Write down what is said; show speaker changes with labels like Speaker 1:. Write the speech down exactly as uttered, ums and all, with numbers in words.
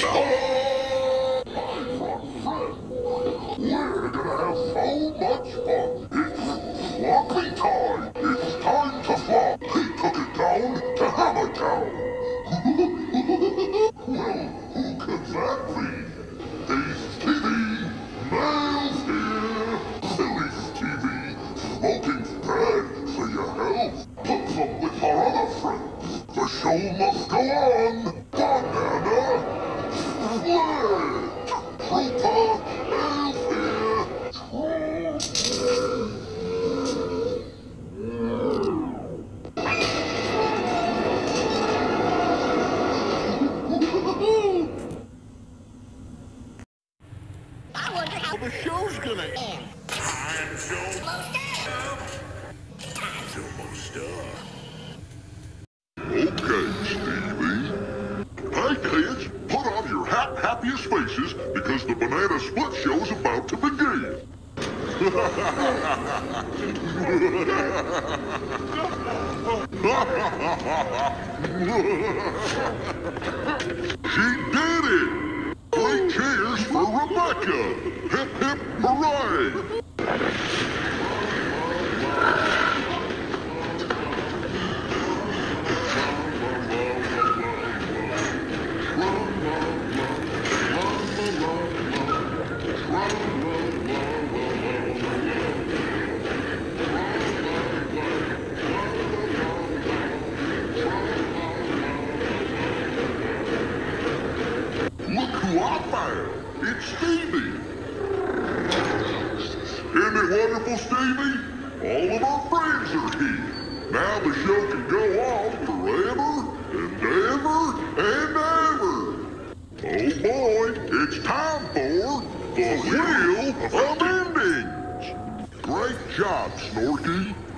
Speaker 1: Oh, my front friend. We're gonna have so much fun. It's floppy time. It's time to flop. He took it down to Hammertown. Well, who could that be? Ace T V, Miles here. Silly's T V, smoking's bad for your health. Puts up with our other friends. The show must go on. Banana. Flair! Trooper! Elf
Speaker 2: I wonder how
Speaker 1: the show's gonna end.
Speaker 2: Time to
Speaker 1: Time to most Okay, Stevie. Hey kids, put on your ha happiest faces because the Banana Split Show's about to begin. She did it! Three cheers for Rebecca! Hip hip hooray! Look who I found! It's Stevie! Isn't it wonderful, Stevie? All of our friends are here. Now the show can go on forever and ever and ever. Oh boy, it's time for the Wheel of Endings! Great job, Snorky.